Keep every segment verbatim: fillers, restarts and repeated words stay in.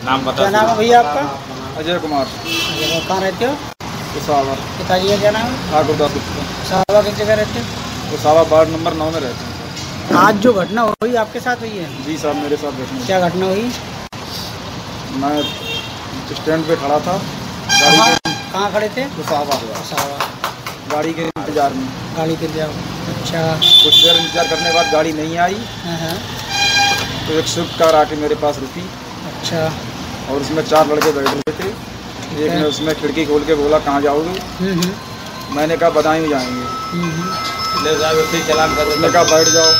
नाम बता। क्या नाम है भैया आपका? अजय कुमार। अजय, कहाँ रहते हो? उसावा। पिताजी का क्या नाम है? ठाकुर दास गुप्ता। उसावा किस जगह रहते हो? उसावा वार्ड नंबर नौ में रहते हैं। आज जो घटना हुई आपके साथ हुई है? जी साहब, मेरे साथ घटना। क्या घटना हुई? मैं स्टैंड पे खड़ा था, गाड़ी के। कहाँ खड़े थे? उसावा। उसावा। गाड़ी के इंतजार में। गाड़ी के इंतजार। अच्छा। कुछ देर इंतजार करने के बाद गाड़ी नहीं आई, हाँ। तो एक स्विफ्ट कार आके मेरे पास रुकी। अच्छा। और उसमें चार लड़के बैठ रहे थे। एक ने उसमें खिड़की खोल के बोला, कहाँ जाओगे? मैंने कहा बदायूं जाएंगे। ले जाओ, फिर चलान करो। उसने कहा बैठ जाओ।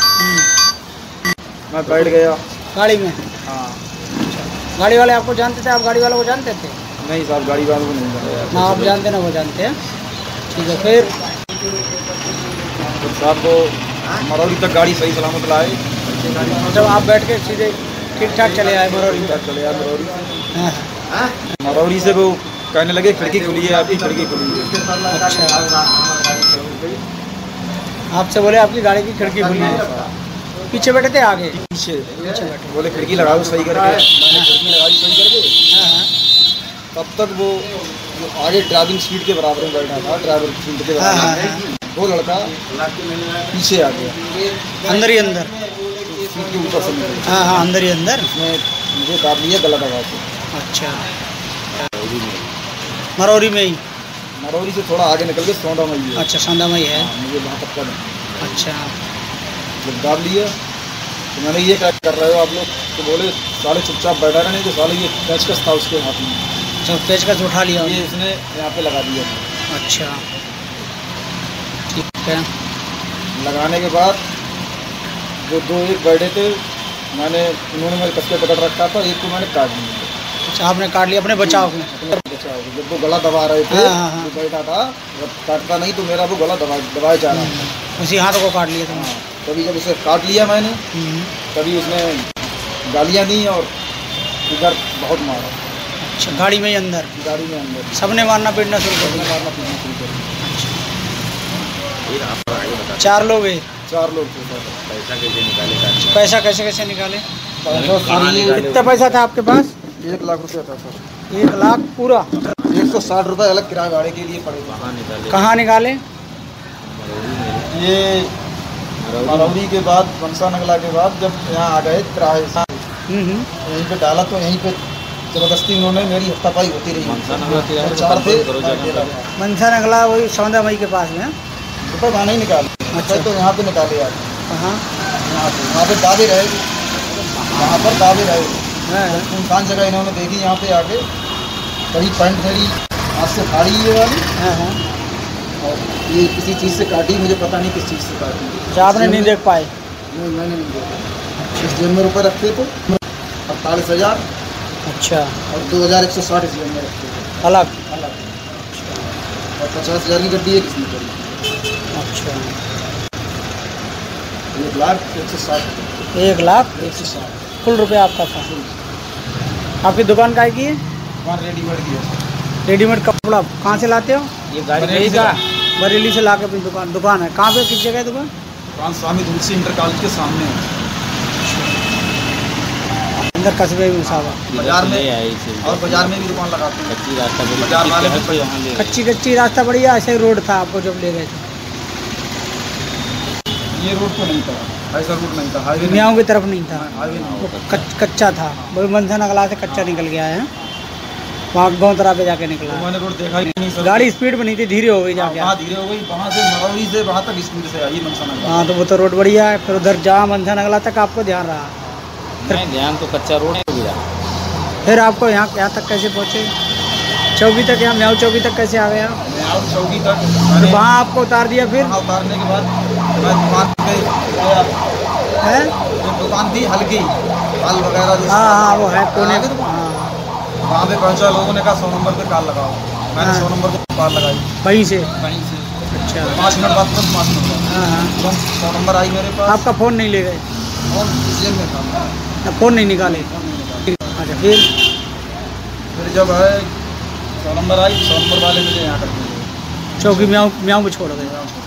मैं बैठ गया गाड़ी में। हाँ। गाड़ी वाले आपको जानते थे? आप गाड़ी वालों को जानते थे? नहीं साहब, गाड़ी वालों को नहीं जानते। ना आप जानते ना वो जानते हैं। ठीक है, फिर तो साहब को मरौली तक गाड़ी सही सलामत लाए। जब आप बैठ के सीधे ठीक ठाक चले आए मरौली तक? चले आए मरौली से। हाँ। मरौली से वो कहने लगे खिड़की खुली है आपकी, खिड़की खुली है। अच्छा। आपसे बोले आपकी गाड़ी की खिड़की खुली है? पीछे बैठे थे आगे? पीछे पीछे बैठे। बोले खिड़की लगाओ सही करके। मैंने खिड़की लगाई सही करके। हाँ हाँ। तब तक वो जो आगे ड्राइविंग सीट के बराबर में बैठा था, ड्राइवर सीट के हाँ हाँ बराबर में, वो लड़का पीछे आ गया। अंदर ही अंदर? सीट के ऊपर से निकल। हाँ हाँ, अंदर ही अंदर। उसने मुझे दाब लिया गला दबा के। अच्छा। मरौरी में ही? मरौली से थोड़ा आगे निकल के सौंदा में ही है। अच्छा, सौंदा में ही है। हाँ, मुझे वहाँ तक का। अच्छा। जब दाब लिया तो मैंने ये क्या कर रहे हो आप लोग? तो बोले साले चुपचाप बैठा रहे, नहीं तो साले ये पेचकस था उसके हाथ में। अच्छा, पेचकस उठा लिया? ये इसने यहाँ पे लगा दिया। अच्छा, ठीक है। लगाने के बाद वो दो एक बैठे थे, मैंने उन्होंने मेरे कस के पकड़ रखा था, एक को मैंने काट दिया। अच्छा, आपने काट लिया अपने बचाव में? अपने बचाव में। जब वो गला दबा रहे थे, हाँ, हाँ। वो बैठा था, जब काटता नहीं तो मेरा वो गला दबा दबाए जा रहा था। उसी हाथ को काट लिया था? हाँ। तभी जब उसे काट लिया मैंने, तभी उसने गालियाँ दी और इधर बहुत मारा। अच्छा, गाड़ी में ही अंदर? गाड़ी में अंदर सबने मारना पीटना शुरू कर दिया? मारना पीटना शुरू कर दिया। चार लोग हैं? चार लोग थे सर। पैसा कैसे निकाले? पैसा कैसे कैसे निकाले? पैसा कितना पैसा था आपके पास? एक लाख रुपया था सर। एक लाख पूरा? एक सौ साठ रुपये अलग किराया गाड़ी के लिए पड़ेगा। कहाँ निकाले? कहाँ निकाले? ये मरौली के बाद, मनसा नगला के बाद जब यहाँ आ गए किराए से, यहीं पे डाला तो यहीं पे जबरदस्ती उन्होंने मेरी हत्तापाई होती रही। चार थे। मनसा नगला वही सौंदा मई के पास में? रुपये वहाँ नहीं निकाले। अच्छा, तो यहाँ पे निकाले यार। कहाँ? यहाँ पे वहाँ पे दावे रहे, वहाँ पर दावे रहे। सुनसान जगह इन्होंने देखी, यहाँ पे आके कभी पैंट मेरी हाथ से फाड़ी ये वाली, और ये किसी चीज़ से काटी, मुझे पता नहीं किस चीज़ से काटी। अच्छा, आपने नहीं देख पाए? नहीं, मैंने नहीं देखा। इस जेब में रुपये रखते थे अड़तालीस हज़ार। अच्छा। और दो हज़ार एक सौ साठ इस जेब में रखते थे अलग? अलग। और पचास हज़ार की गड्डी है किसने करी? अच्छा। एक लाख एक सौ साठ। एक लाख एक सौ साठ कुल रुपया आपका था? आपकी दुकान काय की है? दुकान रेडीमेड की है। रेडीमेड कपड़ा कहाँ से लाते हो? ये गाड़ी का बरेली से ला के अपनी दुकान दुकान है? कहाँ पे, किस जगह है दुकान? दुकान स्वामी तुलसी इंटर कॉलेज के सामने है, अंदर कस्बे में उसावा। बाजार में और बाजार में भी दुकान लगाते हैं। कच्ची रास्ता बड़ी बाजार वाले भी यहाँ कच्ची कच्ची रास्ता बढ़िया, ऐसे रोड था आपको जब ले गए थे? ये रोड तो नहीं था, ऐसा रोड नहीं था, हाईवे मियाँओं की तरफ नहीं था? हाईवे नहीं। वो कच, कच्चा था, वही मनसा नगला से कच्चा निकल गया है, वहाँ गाँव तरह पे जाके निकला। तो मैंने रोड देखा ही नहीं सर। गाड़ी स्पीड में नहीं थी, धीरे हो गई जाके? वहाँ धीरे हो गई, वहाँ से मरौली से वहाँ तक स्पीड से आई मनसा नगला। हाँ, तो वो तो रोड बढ़िया है। फिर उधर जहाँ मनसा नगला तक आपको ध्यान रहा? नहीं, ध्यान तो कच्चा रोड है गिरा। फिर आपको यहाँ यहाँ तक कैसे पहुँचे? चौकी तक, यहाँ म्याऊ चौकी तक कैसे आ गए आप? म्याऊ चौकी तक फिर वहाँ आपको उतार दिया? फिर वहाँ उतारने के बाद मैं दुकान पे गया है, जो दुकान थी हल्की हाल वगैरह जो हाँ हाँ वो है कोने। आगे तो हाँ, वहाँ पे पहुँचा, लोगों ने कहा सौ नंबर पे कॉल लगाओ। मैंने हाँ। सौ नंबर पे कॉल लगाई वहीं से? कहीं से। अच्छा। पाँच मिनट बाद तुरंत पाँच मिनट बाद हाँ हाँ। तुरंत सौ नंबर आई मेरे पास। आपका फ़ोन नहीं ले गए? और जेब में था, फ़ोन नहीं निकाले? फोन नहीं निकाला। अच्छा, फिर? फिर जब है सौ नंबर आई, सौ नंबर वाले मुझे यहाँ कर दिए। चौकी म्याऊ म्याऊ में छोड़ गए? यहाँ